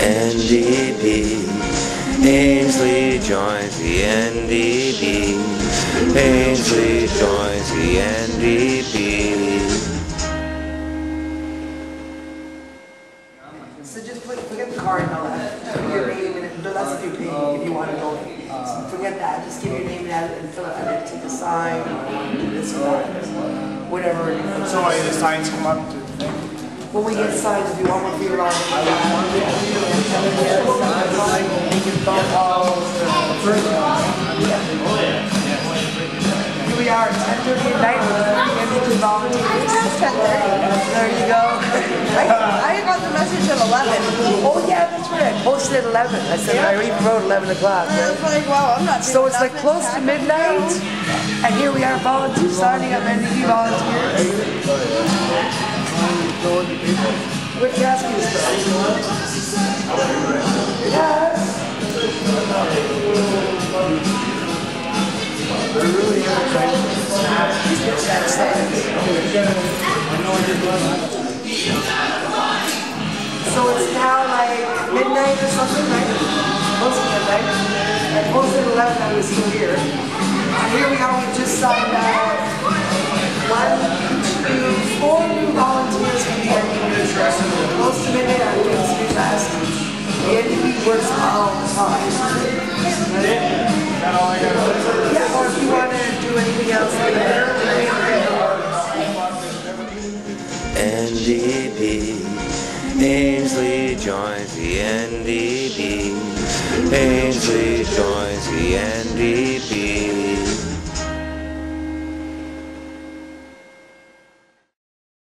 NDP. Ainsley joins the NDP. Ainsley joins the NDP. So just forget the card and all that. Put your name in it. That's if you pay, if you want to go. So forget that. Just give your name and fill it out. Take a sign. This or that. Whatever. So are the signs come up to? When we get signs, if you want one for your life, here we are at 10:30 at night with the volunteers. 10:30. There you go. I got the message at 11. Oh yeah, that's right. I posted at 11. I said I already wrote 11 o'clock. I was like, wow, I'm not. So it's like close to midnight, and here we are, volunteers signing up, NDP volunteers. What casket is that? Yes. So it's now like midnight or something, right? Close to midnight. I posted at 11, I was still here. And here we are, we just signed out 1, 2, 4 new volunteers for the NDP. Close to midnight, I'm doing this too fast. The NDP works all the time. Yeah, or if you want to do anything else later. NDP. Ainsley joins the NDP. Ainsley joins the NDP.